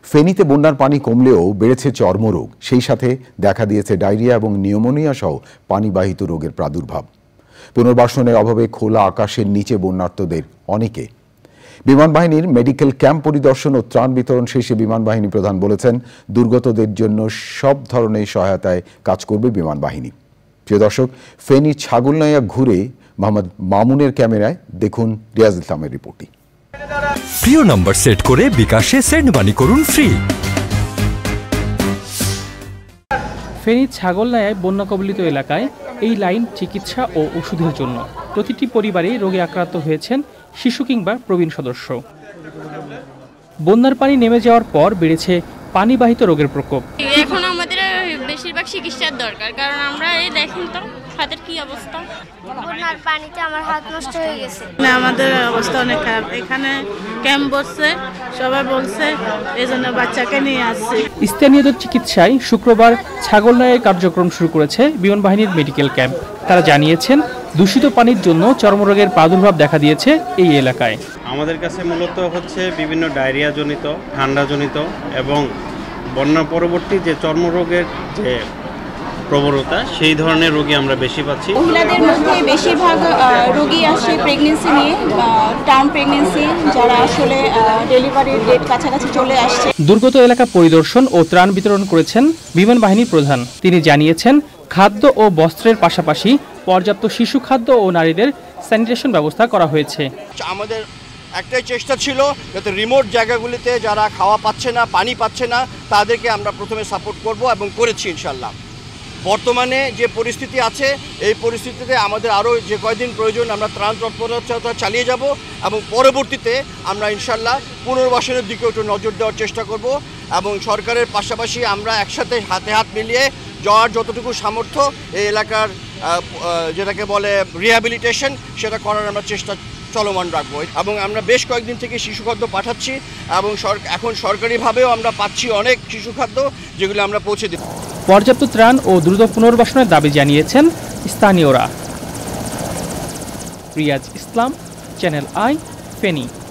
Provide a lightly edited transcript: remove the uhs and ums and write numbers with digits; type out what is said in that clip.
ফেনীতে বন্যার পানি কমলেও বেড়েছে চর্মরোগ, সেই সাথে দেখা দিয়েছে ডায়রিয়া এবং নিউমোনিয়া সহ পানিবাহিত রোগের প্রাদুর্ভাব। পুনর্বাসনের অভাবে খোলা আকাশের নিচে বন্যার্তদের অনেকে। বিমান বাহিনীর মেডিকেল ক্যাম্প পরিদর্শন ও ত্রাণ বিতরণ শেষে বিমান বাহিনী প্রধান বলেছেন, দুর্গতদের জন্য সব ধরনের সহায়তায় কাজ করবে বিমান বাহিনী। প্রিয় দর্শক, ফেনীর ছাগলনাইয়া ঘুরে মোহাম্মদ মামুনের ক্যামেরায় দেখুন রিয়াজ ইসলামের রিপোর্টটি। প্রিয় নম্বর সেট করে বিকাশে সেন্ড মানি করুন ফ্রি। ফেনীর ছাগলনাইয়ায় বন্যা কবলিত এলাকায় এই লাইন চিকিৎসা ও ওষুধের জন্য। প্রতিটি পরিবারেই রোগে আক্রান্ত হয়েছেন শিশু কিংবা প্রবীণ সদস্য। বন্যার পানি নেমে যাওয়ার পর বেড়েছে পানিবাহিত রোগের প্রকোপ। এখন আমাদের বেশিরভাগ চিকিৎসার দরকার, কারণ আমরা এই দেখেন তো হাতের কি অবস্থা। বন্যার পানিতে আমার হাত নষ্ট হয়ে গেছে। আমাদের অবস্থা অনেক খারাপ। এখানে ক্যাম্প বসছে, সবাই বলছে, এই জন্য বাচ্চাকে নিয়ে আসছে। স্থানীয়দের চিকিৎসায় শুক্রবার ছাগলনাইয়ায় কার্যক্রম শুরু করেছে বিমান বাহিনীর মেডিকেল ক্যাম্প। তারা জানিয়েছেন, দূষিত পানির জন্য চর্মরোগের প্রাদুর্ভাব দেখা দিয়েছে এই এলাকায়। আমাদের কাছে মূলত হচ্ছে বিভিন্ন ডায়রিয়া জনিত, ঠান্ডা জনিত এবং বন্যা পরবর্তী যে চর্মরোগের যে প্রবণতা, সেই ধরনের রোগী আমরা বেশি পাচ্ছি। মহিলাদের মধ্যে বেশিরভাগ রোগী আসে প্রেগনেন্সি নিয়ে, টার্ম প্রেগনেন্সি, যারা আসলে ডেলিভারির ডেট কাছাকাছি চলে আসছে। দুর্গত এলাকা পরিদর্শন ও ত্রাণ বিতরণ করেছেন বিমান বাহিনীর প্রধান। তিনি জানিয়েছেন, খাদ্য ও বস্ত্রের পাশাপাশি পর্যাপ্ত শিশু খাদ্য ও নারীদের স্যানিটেশন ব্যবস্থা করা হয়েছে। আমাদের একটাই চেষ্টা ছিল যাতে রিমোট জায়গাগুলিতে যারা খাওয়া পাচ্ছে না, পানি পাচ্ছে না, তাদেরকে আমরা প্রথমে সাপোর্ট করব এবং করেছি ইনশাল্লাহ। বর্তমানে যে পরিস্থিতি আছে, এই পরিস্থিতিতে আমাদের আরও যে কয়দিন প্রয়োজন আমরা ত্রাণ তৎপরতা চালিয়ে যাব এবং পরবর্তীতে আমরা ইনশাল্লাহ পুনর্বাসনের দিকে একটু নজর দেওয়ার চেষ্টা করব এবং সরকারের পাশাপাশি আমরা একসাথে হাতে হাত মিলিয়ে যাওয়ার যতটুকু সামর্থ্য এই এলাকার যেটাকে বলে রিহ্যাবিলিটেশন, সেটা করার আমরা চেষ্টা চলমান রাখবো। এবং আমরা বেশ কয়েকদিন থেকে শিশু খাদ্য পাঠাচ্ছি এবং এখন সরকারিভাবেও আমরা পাচ্ছি অনেক শিশু খাদ্য, যেগুলো আমরা পৌঁছে দিই। পর্যাপ্ত ত্রাণ ও দ্রুত পুনর্বাসনের দাবি জানিয়েছেন স্থানীয়রা। Riaz Islam, channel I, Feni.